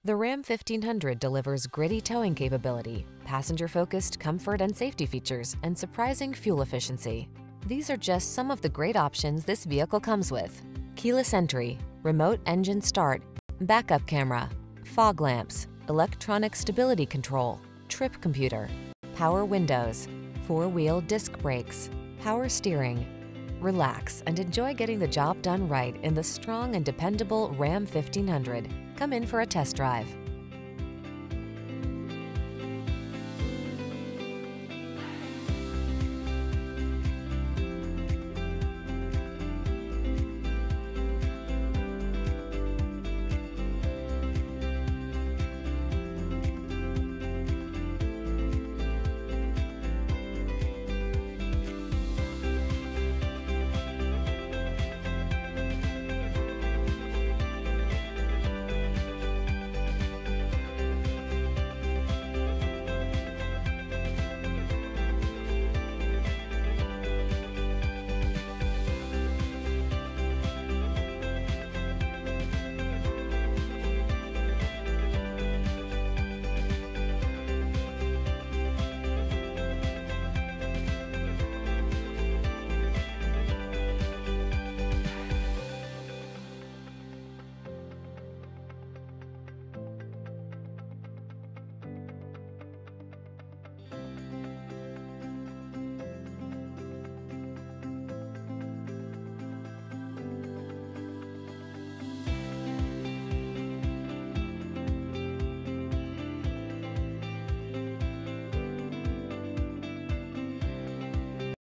The Ram 1500 delivers gritty towing capability, passenger-focused comfort and safety features, and surprising fuel efficiency. These are just some of the great options this vehicle comes with: keyless entry, remote engine start, backup camera, fog lamps, electronic stability control, trip computer, power windows, four-wheel disc brakes, power steering. Relax and enjoy getting the job done right in the strong and dependable Ram 1500. Come in for a test drive.